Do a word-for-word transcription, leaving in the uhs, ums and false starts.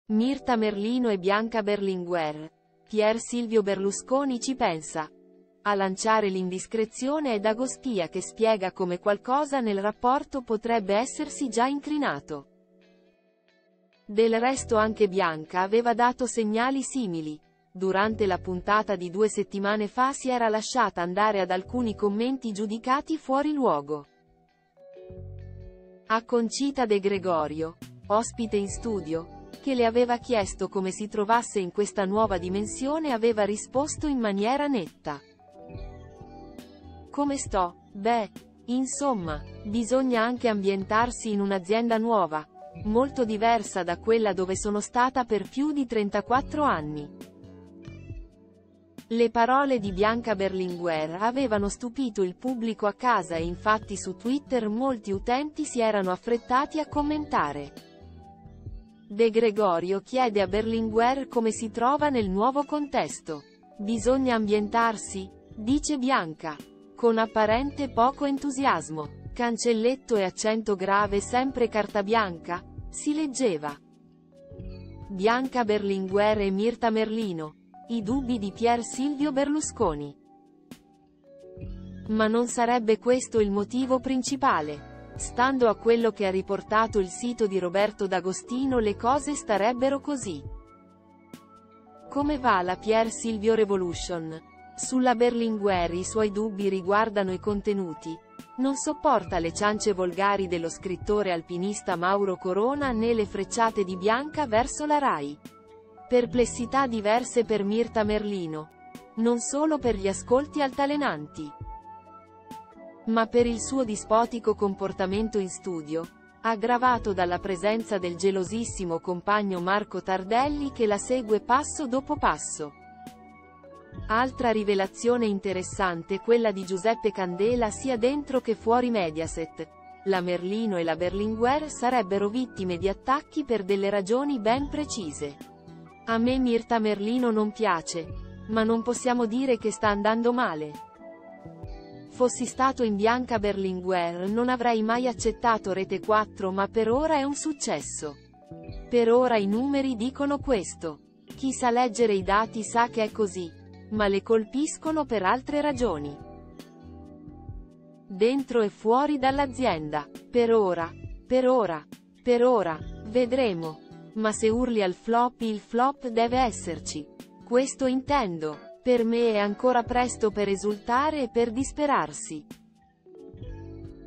Mirta Merlino e Bianca Berlinguer. Pier Silvio Berlusconi ci pensa. A lanciare l'indiscrezione è D'Agostia che spiega come qualcosa nel rapporto potrebbe essersi già inclinato. Del resto anche Bianca aveva dato segnali simili. Durante la puntata di due settimane fa si era lasciata andare ad alcuni commenti giudicati fuori luogo. A Concita De Gregorio, ospite in studio, che le aveva chiesto come si trovasse in questa nuova dimensione, aveva risposto in maniera netta. Come sto? Beh, insomma, bisogna anche ambientarsi in un'azienda nuova, molto diversa da quella dove sono stata per più di trentaquattro anni. Le parole di Bianca Berlinguer avevano stupito il pubblico a casa e infatti su Twitter molti utenti si erano affrettati a commentare. De Gregorio chiede a Berlinguer come si trova nel nuovo contesto. Bisogna ambientarsi? Dice Bianca. Con apparente poco entusiasmo. Cancelletto e accento grave sempre carta bianca? Si leggeva. Bianca Berlinguer e Mirta Merlino. I dubbi di Pier Silvio Berlusconi. Ma non sarebbe questo il motivo principale. Stando a quello che ha riportato il sito di Roberto D'Agostino, le cose starebbero così. Come va la Pier Silvio Revolution? Sulla Berlinguer i suoi dubbi riguardano i contenuti. Non sopporta le ciance volgari dello scrittore alpinista Mauro Corona né le frecciate di Bianca verso la Rai. Perplessità diverse per Mirta Merlino. Non solo per gli ascolti altalenanti, ma per il suo dispotico comportamento in studio, aggravato dalla presenza del gelosissimo compagno Marco Tardelli che la segue passo dopo passo. Altra rivelazione interessante quella di Giuseppe Candela sia dentro che fuori Mediaset. La Merlino e la Berlinguer sarebbero vittime di attacchi per delle ragioni ben precise. A me Mirta Merlino non piace, ma non possiamo dire che sta andando male. Fossi stato in Bianca Berlinguer non avrei mai accettato Rete quattro, ma per ora è un successo. Per ora i numeri dicono questo. Chi sa leggere i dati sa che è così. Ma le colpiscono per altre ragioni. Dentro e fuori dall'azienda. Per ora. Per ora. Per ora. Vedremo. Ma se urli al flop, il flop deve esserci. Questo intendo. Per me è ancora presto per esultare e per disperarsi.